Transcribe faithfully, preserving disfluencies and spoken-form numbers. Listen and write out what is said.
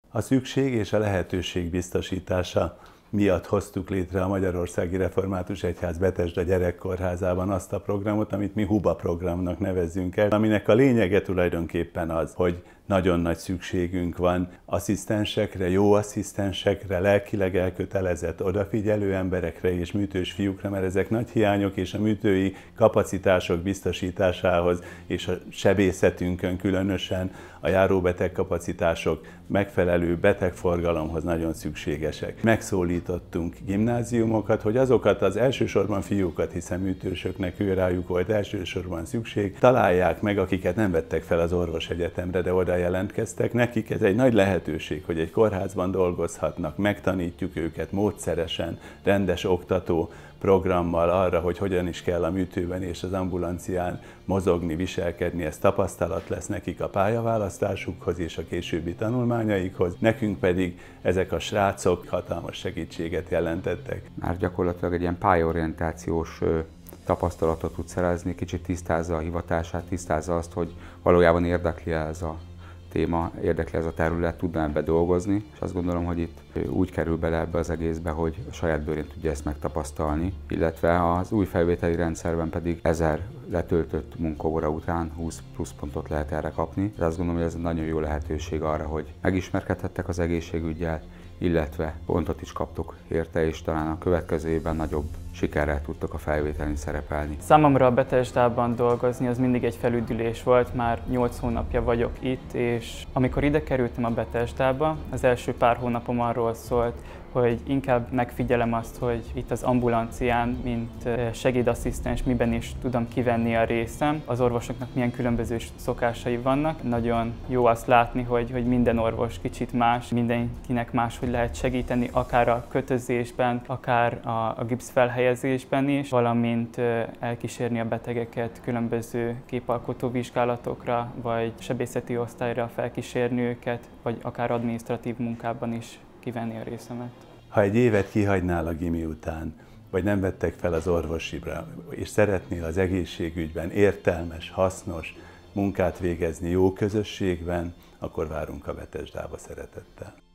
A szükség és a lehetőség biztosítása miatt hoztuk létre a Magyarországi Református Egyház Betesda Gyerekkórházában azt a programot, amit mi Huba programnak nevezzünk el, aminek a lényege tulajdonképpen az, hogy nagyon nagy szükségünk van asszisztensekre, jó asszisztensekre, lelkileg elkötelezett, odafigyelő emberekre és műtős fiúkra, mert ezek nagy hiányok, és a műtői kapacitások biztosításához és a sebészetünkön különösen a járóbeteg kapacitások megfelelő betegforgalomhoz nagyon szükségesek. Megszólítottunk gimnáziumokat, hogy azokat az elsősorban fiúkat, hiszen műtősöknek ő rájuk volt elsősorban szükség, találják meg, akiket nem vettek fel az orvosegyetemre, de oda jelentkeztek. Nekik ez egy nagy lehetőség, hogy egy kórházban dolgozhatnak, megtanítjuk őket módszeresen, rendes oktató programmal arra, hogy hogyan is kell a műtőben és az ambulancián mozogni, viselkedni, ez tapasztalat lesz nekik a pályaválasztásukhoz és a későbbi tanulmányaikhoz. Nekünk pedig ezek a srácok hatalmas segítséget jelentettek. Már gyakorlatilag egy ilyen pályaorientációs tapasztalatot tud szerezni, kicsit tisztázza a hivatását, tisztázza azt, hogy valójában érdekli ez a téma, érdekli ez a terület, tudna ebbe dolgozni, és azt gondolom, hogy itt úgy kerül bele ebbe az egészbe, hogy a saját bőrén tudja ezt megtapasztalni, illetve az új felvételi rendszerben pedig ezer letöltött munkaóra után húsz plusz pontot lehet erre kapni. De azt gondolom, hogy ez egy nagyon jó lehetőség arra, hogy megismerkedhettek az egészségüggyel, illetve pontot is kaptok érte, és talán a következő évben nagyobb sikerrel tudtok a felvételin szerepelni. Számomra a Betesdában dolgozni az mindig egy felüdülés volt, már nyolc hónapja vagyok itt, és amikor ide kerültem a Betesdába, az első pár hónapom arról szólt, hogy inkább megfigyelem azt, hogy itt az ambulancián, mint segédasszisztens, miben is tudom kivenni a részem. Az orvosoknak milyen különböző szokásai vannak. Nagyon jó azt látni, hogy, hogy minden orvos kicsit más, mindenkinek máshogy lehet segíteni, akár a kötözésben, akár a, a gipsz felhelyezésben is, valamint elkísérni a betegeket különböző képalkotó vizsgálatokra, vagy sebészeti osztályra felkísérni őket, vagy akár adminisztratív munkában is kivenni a részemet. Ha egy évet kihagynál a gimi után, vagy nem vettek fel az orvosibra, és szeretnél az egészségügyben értelmes, hasznos munkát végezni jó közösségben, akkor várunk a Betesdába szeretettel.